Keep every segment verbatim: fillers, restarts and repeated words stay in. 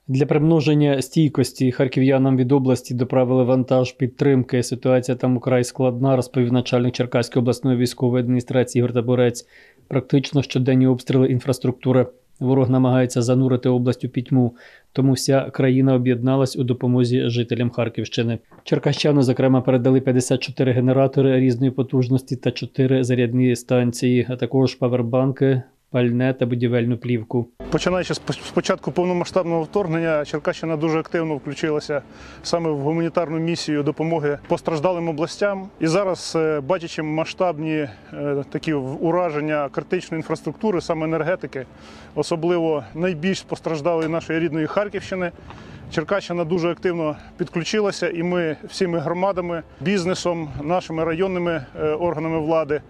Для примноження стійкості харків'янам від області доправили вантаж підтримки. Ситуація там украй складна, розповів начальник Черкаської обласної військової адміністрації Ігор Табурець. Практично щоденні обстріли інфраструктури. Ворог намагається занурити область у пітьму, тому вся країна об'єдналась у допомозі жителям Харківщини. Черкащани, зокрема, передали п'ятдесят чотири генератори різної потужності та чотири зарядні станції, а також павербанки, пальне та будівельну плівку. Починаючи з початку повномасштабного вторгнення, Черкащина дуже активно включилася саме в гуманітарну місію допомоги постраждалим областям. І зараз, бачачи масштабні такі ураження критичної інфраструктури, саме енергетики, особливо найбільш постраждалої нашої рідної Харківщини, Черкащина дуже активно підключилася, і ми всіми громадами, бізнесом, нашими районними органами влади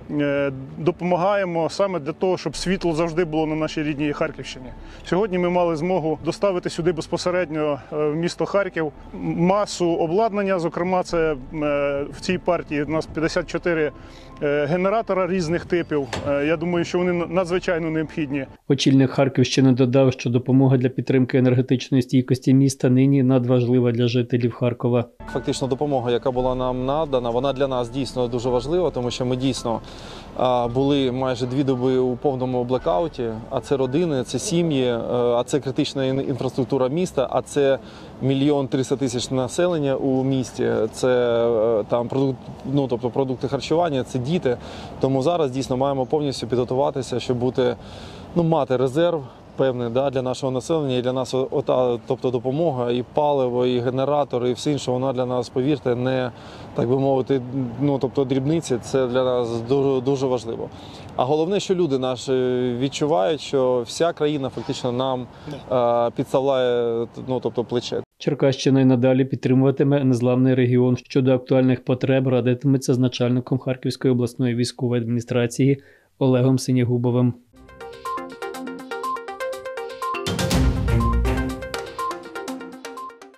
допомагаємо саме для того, щоб світло завжди було на нашій рідній Харківщині. Сьогодні ми мали змогу доставити сюди безпосередньо в місто Харків масу обладнання, зокрема це в цій партії у нас п'ятдесят чотири генератора різних типів. Я думаю, що вони надзвичайно необхідні. Очільник Харківщини додав, що допомога для підтримки енергетичної стійкості міста нині надважлива для жителів Харкова. Фактично допомога, яка була нам надана, вона для нас дійсно дуже важлива, тому що ми дійсно були майже дві доби у повному блекауті, а це родини, це сім'ї, а це критична інфраструктура міста, а це мільйон триста тисяч населення у місті, це там продукт, ну, тобто продукти харчування, це діти. Тому зараз дійсно маємо повністю підготуватися, щоб бути, ну, мати резерв певний, да, для нашого населення і для нас, ота, тобто допомога, і паливо, і генератори, і все інше, вона для нас, повірте, не, так би мовити, ну, тобто дрібниці, це для нас дуже, дуже важливо. А головне, що люди наші відчувають, що вся країна фактично нам е, підставляє, ну, тобто плече. Черкащина й надалі підтримуватиме незламний регіон. Щодо актуальних потреб радитиметься з начальником Харківської обласної військової адміністрації Олегом Синягубовим.